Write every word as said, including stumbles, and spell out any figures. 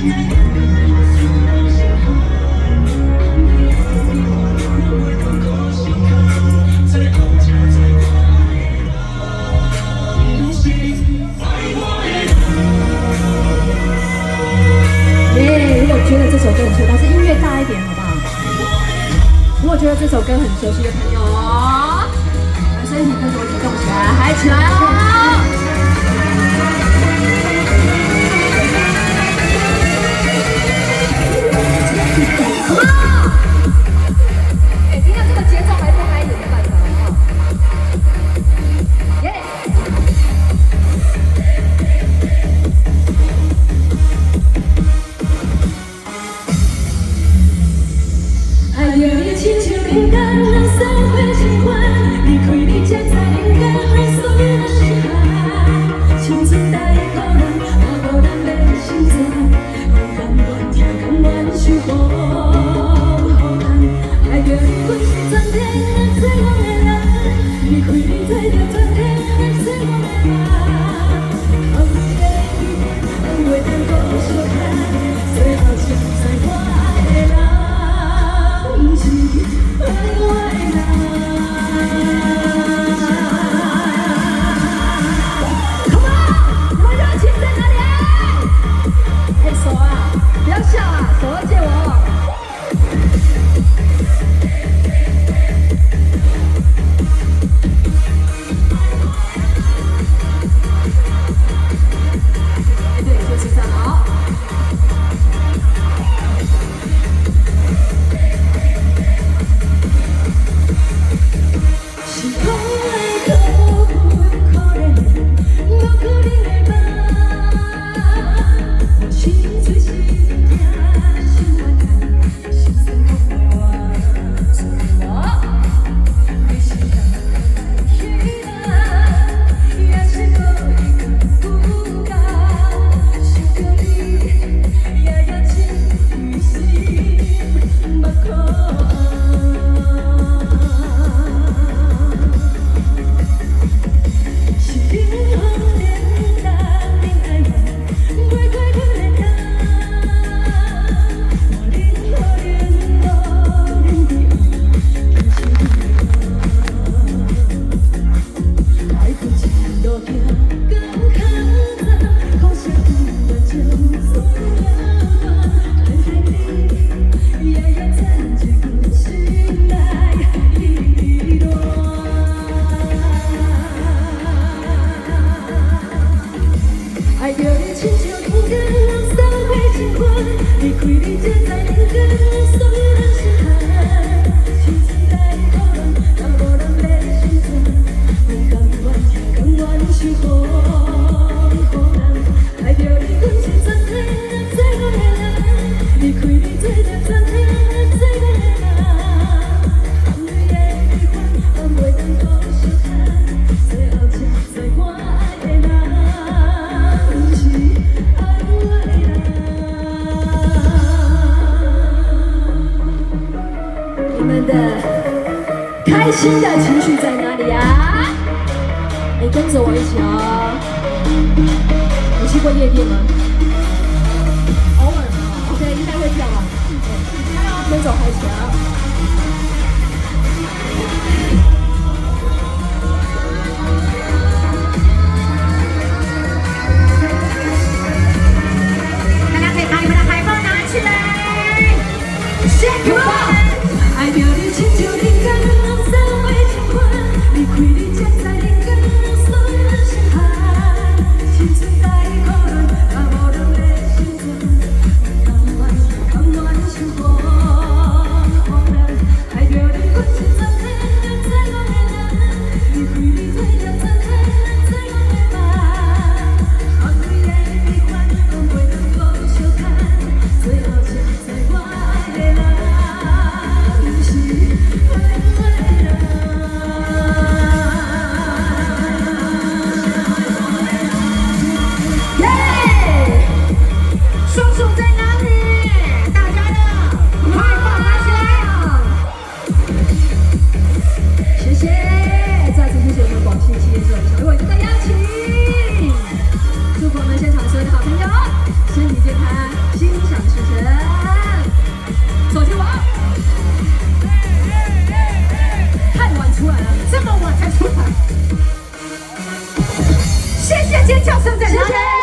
觉得这首歌很熟，但是音乐大一点，好不好？如果觉得这首歌很熟悉的朋友，把身体跟着我一起动起来，嗨起来哦！哎，听到这个节奏还不嗨，有没办法？好不好？耶！ 爱着你亲像灵感，让社会情怀，离开你才知应该让所有人心海。青春带给人，也无人要心酸，我甘愿听，甘愿受苦苦难。爱着你，阮是全天下最憨的人，离开你做着全天下最憨的人。安慰的你，安慰咱搁相看，最后才知我的人。 不是爱我的人。Come on， 你们热情在哪里？哎，手啊，不要笑啊，手要借我。哎，对，就是这样，好。 爱着你亲像灵感，让社会情怀，离开你才知应该让所有人心海。青春带给人，也无人要心酸，我甘愿甘愿受苦苦难。爱着你，阮是全天下最憨的人，离开你做着全天下最憨的人。安慰的悲欢，安慰咱搁相看，最后才知我的人。 你们的开心的情绪在哪里啊？哎，跟着我一起哦。有去过夜店吗？偶尔嘛 ，OK， 应该会跳吧。跟着我嗨起来啊！大家可以把你们的海报拿起来。Shake it up！ 爱着你亲像灵感，让社会情怀，离开你才知应该让所有人心海。青春带给人，也无人要心酸，甘愿甘愿受苦苦难。爱着你，阮是全天下最憨的人，离开你做着全天下最憨的人。安慰的悲欢，安慰咱搁相看，最后才知我的人。 双手在哪里？大家的快放拿起来！谢谢，再次谢谢我们广信企业社小伟的邀请，祝福我们现场所有的好朋友身体健康，心。 音响的时间。手机王，太晚出来了，这么晚才出来。谢谢尖叫声在哪里？